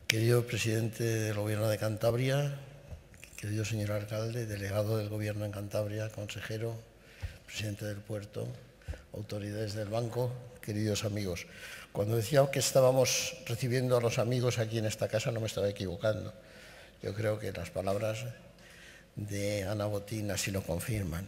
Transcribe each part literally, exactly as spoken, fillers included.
Querido presidente del Gobierno de Cantabria, querido señor alcalde, delegado del Gobierno en Cantabria, consejero, presidente del puerto, autoridades del banco, queridos amigos. Cuando decía que estábamos recibiendo a los amigos aquí en esta casa no me estaba equivocando. Yo creo que las palabras de Ana Botín así lo confirman.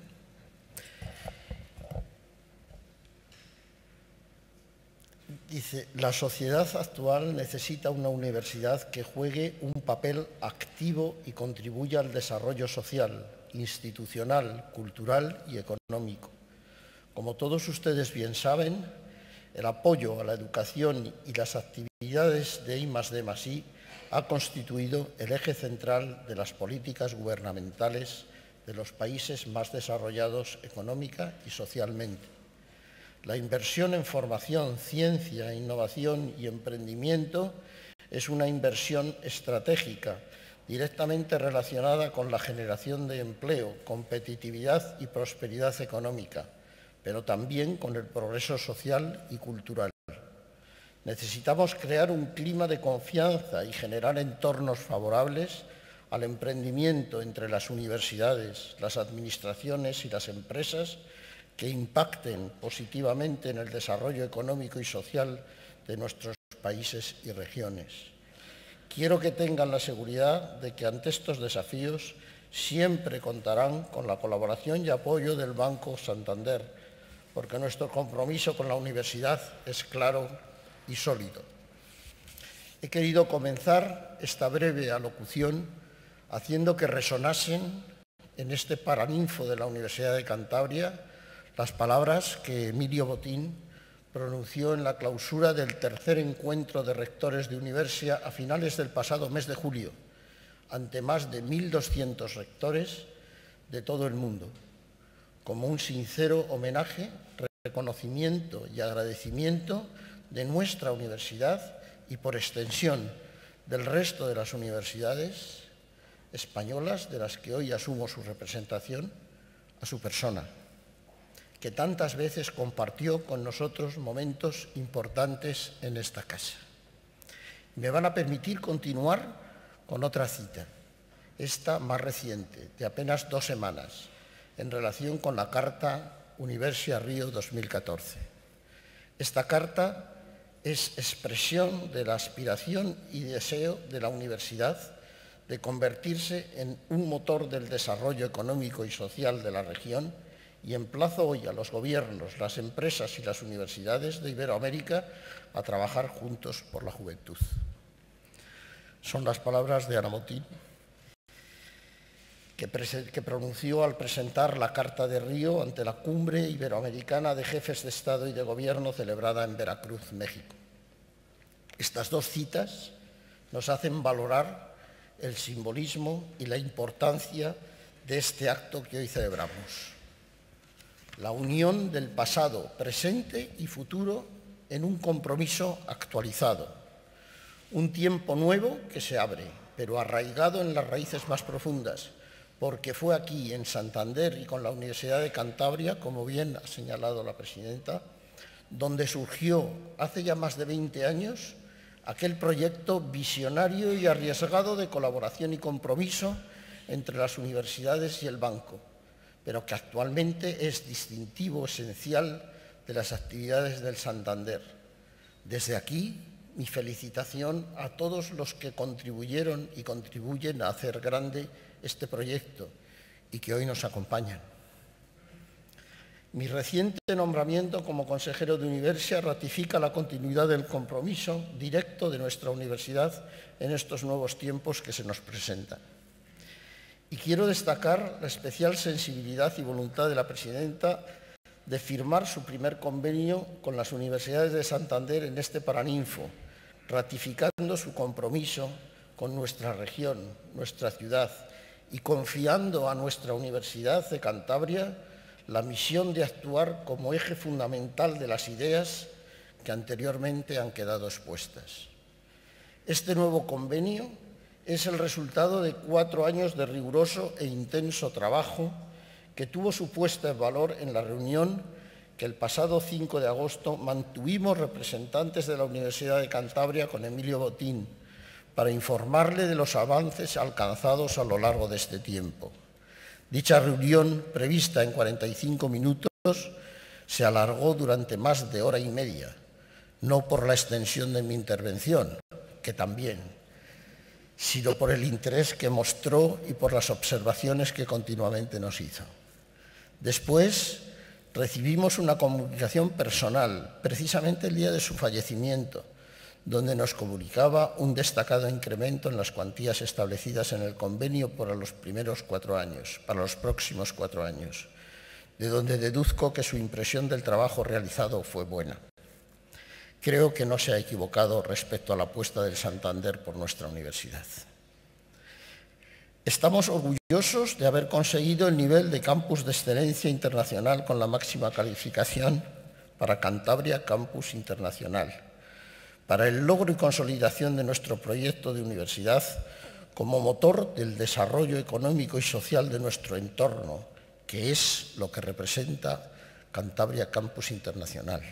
Dice, la sociedad actual necesita una universidad que juegue un papel activo y contribuya al desarrollo social, institucional, cultural y económico. Como todos ustedes bien saben, el apoyo a la educación y las actividades de I más D más I ha constituido el eje central de las políticas gubernamentales de los países más desarrollados económica y socialmente. La inversión en formación, ciencia, innovación y emprendimiento es una inversión estratégica directamente relacionada con la generación de empleo, competitividad y prosperidad económica, pero también con el progreso social y cultural. Necesitamos crear un clima de confianza y generar entornos favorables al emprendimiento entre las universidades, las administraciones y las empresas que impacten positivamente en el desarrollo económico y social de nuestros países y regiones. Quiero que tengan la seguridad de que ante estos desafíos siempre contarán con la colaboración y apoyo del Banco Santander, porque nuestro compromiso con la universidad es claro y sólido. He querido comenzar esta breve alocución haciendo que resonasen en este paraninfo de la Universidad de Cantabria las palabras que Emilio Botín pronunció en la clausura del tercer encuentro de rectores de Universia a finales del pasado mes de julio, ante más de mil doscientos rectores de todo el mundo, como un sincero homenaje, reconocimiento y agradecimiento de nuestra universidad y, por extensión, del resto de las universidades españolas de las que hoy asumo su representación, a su persona, que tantas veces compartió con nosotros momentos importantes en esta casa. Me van a permitir continuar con otra cita, esta más reciente, de apenas dos semanas, en relación con la Carta Universia Río dos mil catorce. Esta carta es expresión de la aspiración y deseo de la universidad de convertirse en un motor del desarrollo económico y social de la región, y emplazo hoy a los gobiernos, las empresas y las universidades de Iberoamérica a trabajar juntos por la juventud. Son las palabras de Ana Botín, que, que pronunció al presentar la Carta de Río ante la Cumbre Iberoamericana de Jefes de Estado y de Gobierno celebrada en Veracruz, México. Estas dos citas nos hacen valorar el simbolismo y la importancia de este acto que hoy celebramos. La unión del pasado, presente y futuro en un compromiso actualizado. Un tiempo nuevo que se abre, pero arraigado en las raíces más profundas, porque fue aquí, en Santander y con la Universidad de Cantabria, como bien ha señalado la presidenta, donde surgió hace ya más de veinte años aquel proyecto visionario y arriesgado de colaboración y compromiso entre las universidades y el banco, pero que actualmente es distintivo esencial de las actividades del Santander. Desde aquí, mi felicitación a todos los que contribuyeron y contribuyen a hacer grande este proyecto y que hoy nos acompañan. Mi reciente nombramiento como consejero de Universia ratifica la continuidad del compromiso directo de nuestra universidad en estos nuevos tiempos que se nos presentan. Y quiero destacar la especial sensibilidad y voluntad de la presidenta de firmar su primer convenio con las universidades de Santander en este Paraninfo, ratificando su compromiso con nuestra región, nuestra ciudad, y confiando a nuestra Universidad de Cantabria la misión de actuar como eje fundamental de las ideas que anteriormente han quedado expuestas. Este nuevo convenio es el resultado de cuatro años de riguroso e intenso trabajo que tuvo su puesta en valor en la reunión que el pasado cinco de agosto mantuvimos representantes de la Universidad de Cantabria con Emilio Botín, para informarle de los avances alcanzados a lo largo de este tiempo. Dicha reunión, prevista en cuarenta y cinco minutos, se alargó durante más de hora y media, no por la extensión de mi intervención, que también, sino por el interés que mostró y por las observaciones que continuamente nos hizo. Después recibimos una comunicación personal, precisamente el día de su fallecimiento, donde nos comunicaba un destacado incremento en las cuantías establecidas en el convenio para los primeros cuatro años, para los próximos cuatro años, de donde deduzco que su impresión del trabajo realizado fue buena. Creo que no se ha equivocado respecto a la apuesta del Santander por nuestra universidad. Estamos orgullosos de haber conseguido el nivel de campus de excelencia internacional con la máxima calificación para Cantabria Campus Internacional, para el logro y consolidación de nuestro proyecto de universidad como motor del desarrollo económico y social de nuestro entorno, que es lo que representa Cantabria Campus Internacional.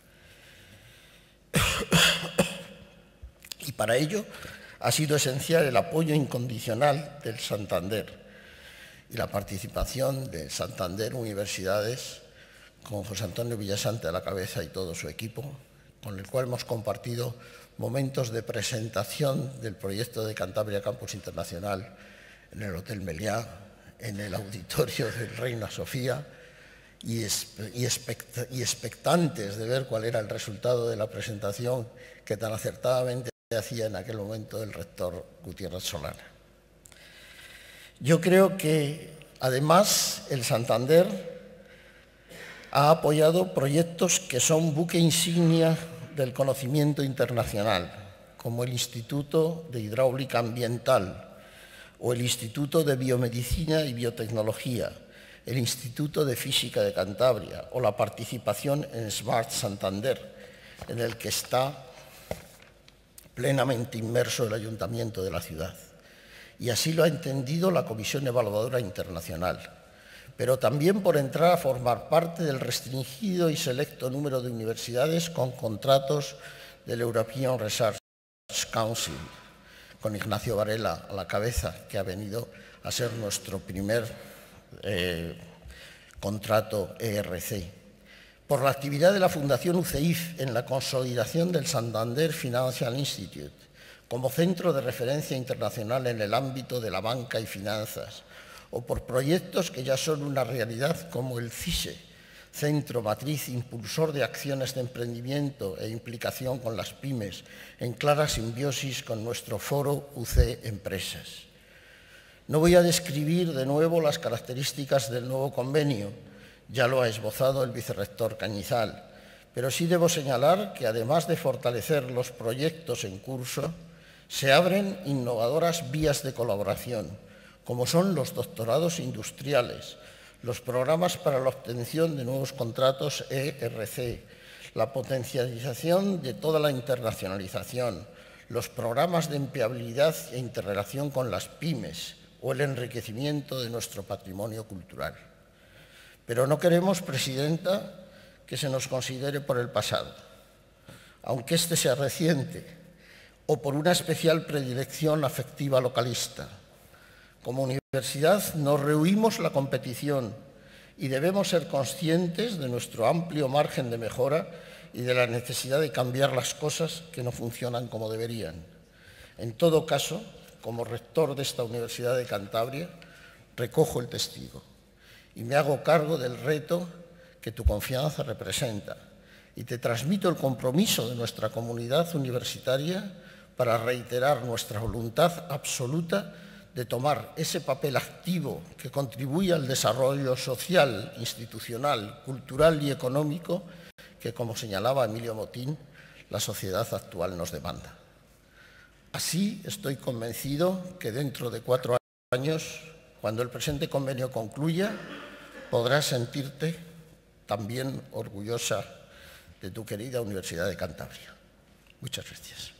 Y para ello ha sido esencial el apoyo incondicional del Santander y la participación de Santander Universidades, con José Antonio Villasante a la cabeza y todo su equipo, con el cual hemos compartido momentos de presentación del proyecto de Cantabria Campus Internacional en el Hotel Meliá, en el auditorio del Reina Sofía, y, y, expect, y expectantes de ver cuál era el resultado de la presentación que tan acertadamente hacía en aquel momento el rector Gutiérrez Solana. Yo creo que, además, el Santander ha apoyado proyectos que son buque insignia del conocimiento internacional, como el Instituto de Hidráulica Ambiental o el Instituto de Biomedicina y Biotecnología, el Instituto de Física de Cantabria o la participación en Smart Santander, en el que está plenamente inmerso el Ayuntamiento de la ciudad. Y así lo ha entendido la Comisión Evaluadora Internacional, pero también por entrar a formar parte del restringido y selecto número de universidades con contratos del European Research Council, con Ignacio Varela a la cabeza, que ha venido a ser nuestro primer eh, contrato E R C. Por la actividad de la Fundación U C I F en la consolidación del Santander Financial Institute como centro de referencia internacional en el ámbito de la banca y finanzas, o por proyectos que ya son una realidad como el CISE, Centro Matriz Impulsor de Acciones de Emprendimiento e Implicación con las Pymes, en clara simbiosis con nuestro foro U C Empresas. No voy a describir de nuevo las características del nuevo convenio, ya lo ha esbozado el vicerrector Cañizal, pero sí debo señalar que, además de fortalecer los proyectos en curso, se abren innovadoras vías de colaboración, como son los doctorados industriales, los programas para la obtención de nuevos contratos E R C, la potencialización de toda la internacionalización, los programas de empleabilidad e interrelación con las pymes o el enriquecimiento de nuestro patrimonio cultural. Pero no queremos, Presidenta, que se nos considere por el pasado, aunque este sea reciente, o por una especial predilección afectiva localista. Como universidad nos rehuimos la competición y debemos ser conscientes de nuestro amplio margen de mejora y de la necesidad de cambiar las cosas que no funcionan como deberían. En todo caso, como rector de esta Universidad de Cantabria, recojo el testigo y me hago cargo del reto que tu confianza representa y te transmito el compromiso de nuestra comunidad universitaria para reiterar nuestra voluntad absoluta de tomar ese papel activo que contribuye al desarrollo social, institucional, cultural y económico que, como señalaba Emilio Motín, la sociedad actual nos demanda. Así estoy convencido que dentro de cuatro años, cuando el presente convenio concluya, podrás sentirte también orgullosa de tu querida Universidad de Cantabria. Muchas gracias.